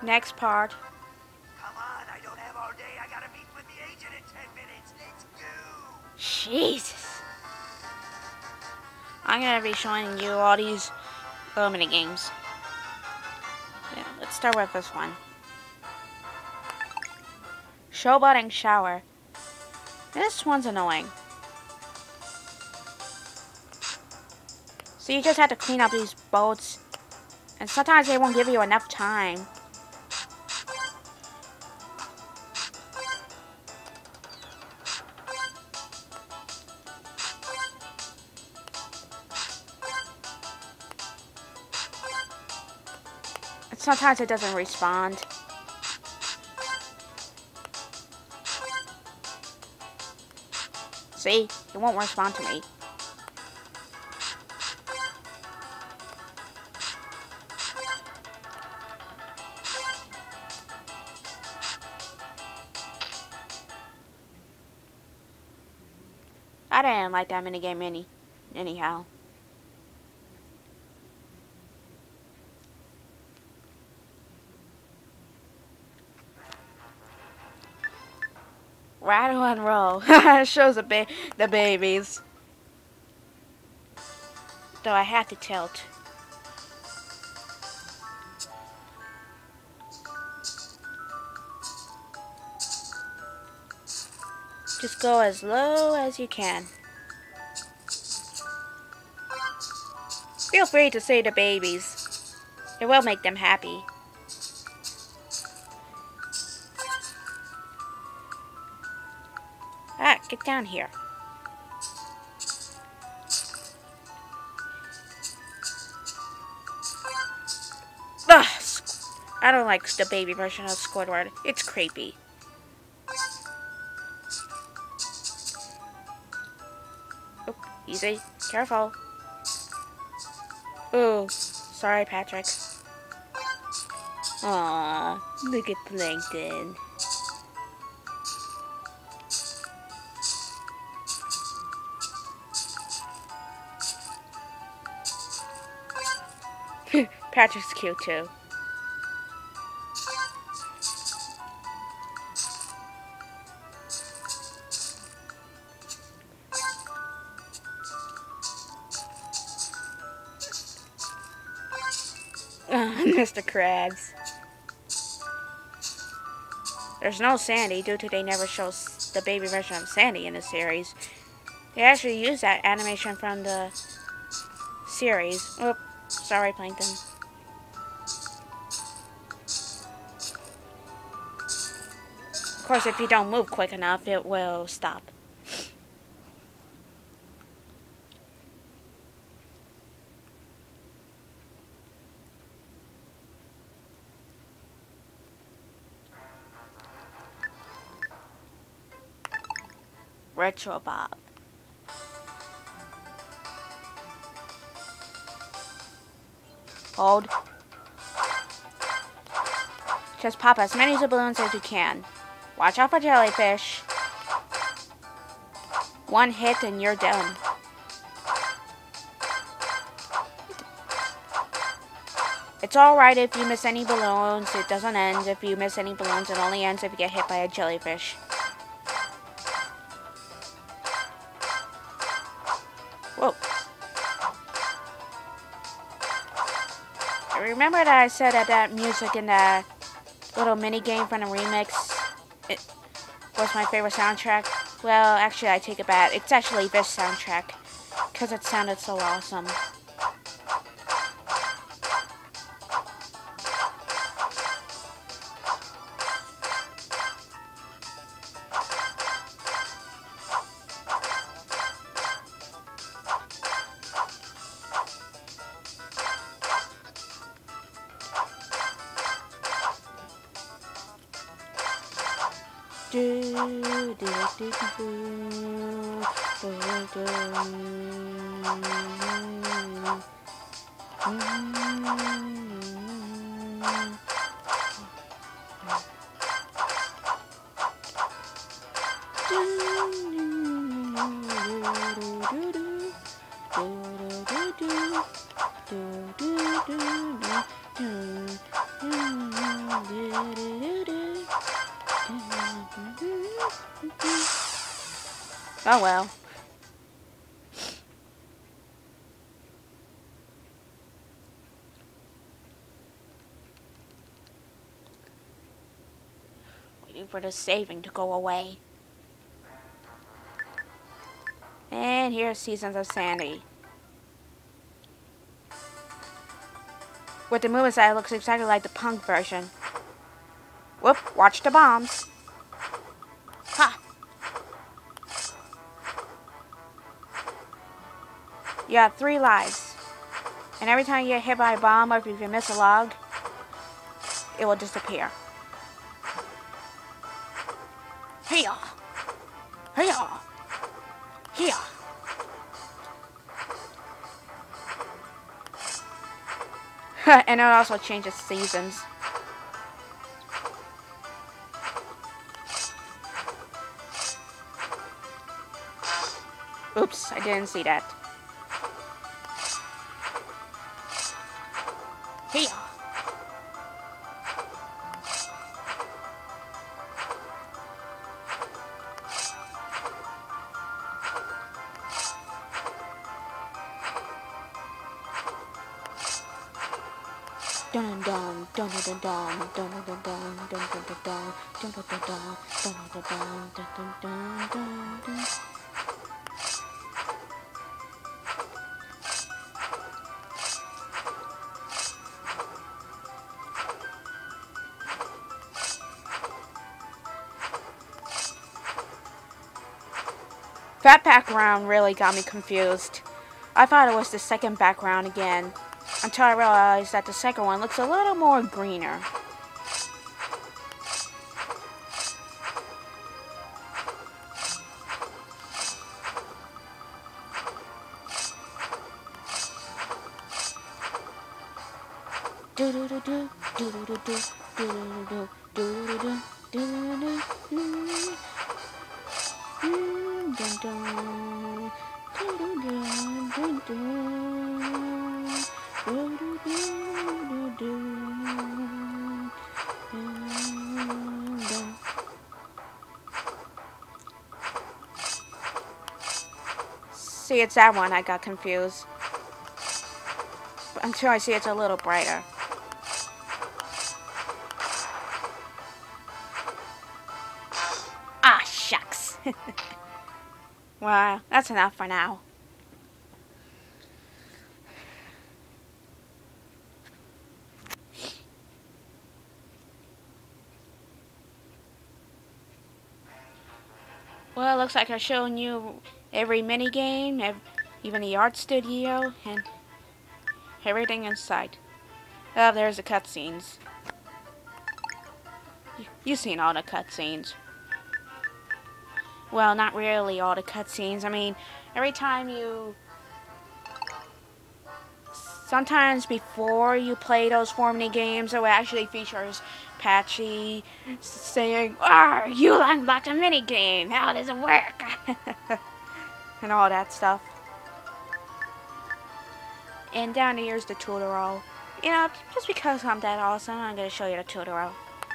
Next part. Come on, I don't have all day. I gotta meet with the agent in 10 minutes. Let's go. Jesus. I'm gonna be showing you all these little mini games. Yeah, let's start with this one. Showboating shower. This one's annoying. So you just have to clean up these boats. And sometimes they won't give you enough time. And sometimes it doesn't respond. See? It won't respond to me. I didn't like that minigame anyhow. Rattle and roll. Shows the babies. Though I have to tilt. Just go as low as you can. Feel free to say the babies. It will make them happy. Ah, get down here. Ugh, I don't like the baby version of Squidward. It's creepy. Oh, easy. Careful. Oh, sorry, Patrick. Aww, look at Plankton. Patrick's cute too. Mr. Krabs. There's no Sandy due to they never show the baby version of Sandy in the series. They actually use that animation from the series. Oh, sorry, Plankton. Of course, if you don't move quick enough, it will stop. Retro Bob. Hold. Just pop as many balloons as you can. Watch out for jellyfish. One hit and you're done. It's alright if you miss any balloons. It doesn't end if you miss any balloons. It only ends if you get hit by a jellyfish. Whoa. Remember that I said that music in that little mini game from the remix, it was my favorite soundtrack? Well, actually, I take it back. It's actually this soundtrack, because it sounded so awesome. Oh well. Waiting for the saving to go away. And here's Seasons of Sandy. With the movement side, it looks exactly like the punk version. Whoop, watch the bombs. Ha! You have 3 lives. And every time you get hit by a bomb or if you miss a log, it will disappear. Hiya! Hiya! Hiya! And it also changes seasons. Oops, I didn't see that. Hiya! Dun dun dun dun dun dun dun dun dun dun dun dun dun dun dun dun dun dun dun dun. That background really got me confused. I thought it was the second background again, until I realized that the second one looks a little more greener. Do do do do do do do do do do do do do. Dun dun. Dun dun. Do do do do do. Dun. See, it's that one I got confused. But until I see it's a little brighter. Ah, shucks. Well, that's enough for now. Well, it looks like I've shown you every minigame, even the art studio, and everything inside. Oh, there's the cutscenes. You've seen all the cutscenes. Well, not really all the cutscenes. I mean, every time you... Sometimes before you play those 4 mini-games, it actually features Patchy saying, "Ah, you unlocked a mini-game! How does it work?" and all that stuff. And down here's the tutorial. You know, just because I'm that awesome, I'm going to show you the tutorial.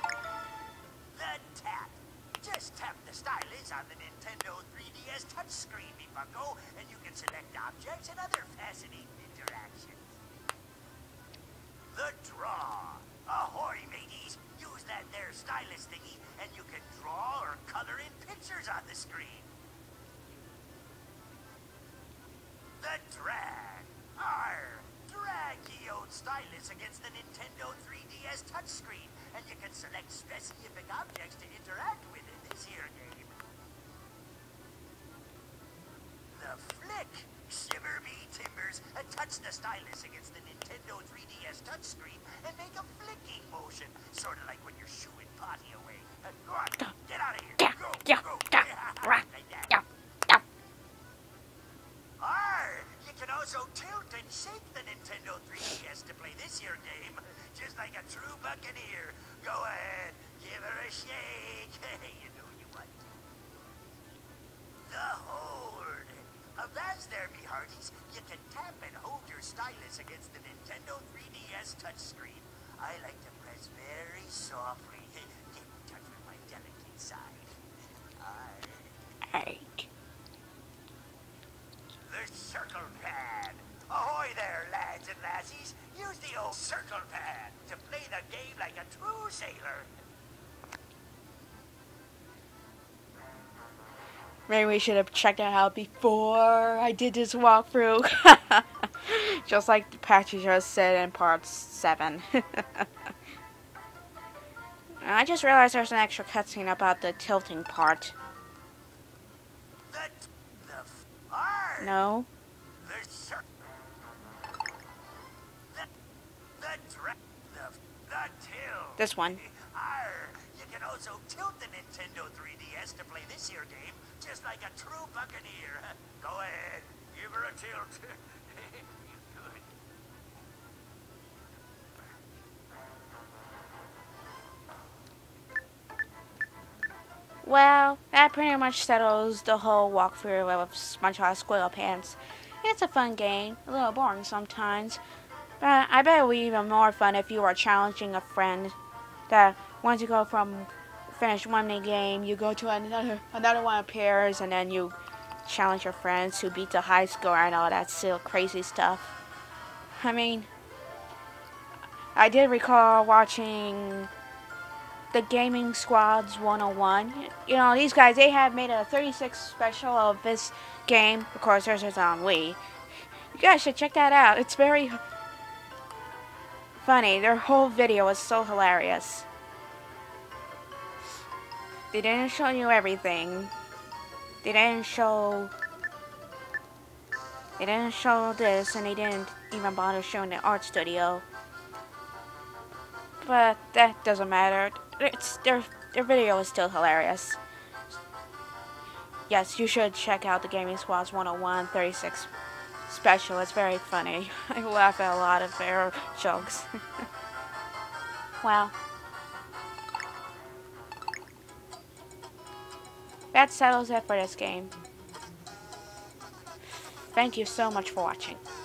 The tap. Just tap the stylus on the Nintendo 3DS touchscreen, me bucko, and you can select objects and other fascinating interactions. The draw. Ahoy, mateys. Use that there stylus thingy, and you can draw or color in pictures on the screen. The drag. Arr! Drag the old stylus against the Nintendo 3DS touchscreen, and you can select specific objects to interact with in this here game. The flick. Shimmer me timbers and touch the stylus against the Nintendo 3DS touchscreen and make a flicking motion, sort of like when you're shooing potty away. Go on, get out of here. Go, go. Like that. Arr! You can also tilt and shake the Nintendo 3DS to play this here game, just like a true buccaneer. Go ahead, give her a shake. You know you want to. The hold. Avast there, me hearties. You can tap and hold your stylus against the Nintendo 3DS touchscreen. I like to press very softly. Get in touch with my delicate side. Right. the old circle pad to play the game like a true sailor. Maybe we should have checked it out before I did this walkthrough. Just like Patchy just said in part 7. I just realized there's an extra cutscene about the tilting part. No? This one. You can also tilt the Nintendo 3DS to play this here game, just like a true buccaneer. Go ahead, give her a tilt. Good. Well, that pretty much settles the whole walkthrough of SpongeBob SquarePants. It's a fun game, a little boring sometimes, but I bet it would be even more fun if you were challenging a friend that once you go from finish one mini game, you go to another one appears, and then you challenge your friends who beat the high score and all that silly crazy stuff. I mean, I did recall watching the Gaming Squads 101. You know, these guys, they have made a 36 special of this game. Of course, theirs is on Wii. You guys should check that out. It's very funny. Their whole video is so hilarious. They didn't show you everything. They didn't show this, and they didn't even bother showing the art studio. But that doesn't matter. Their video is still hilarious. Yes, you should check out the Gaming Squads 101 36 special. It's very funny. I laugh at a lot of their jokes. Well, that settles it for this game. Thank you so much for watching.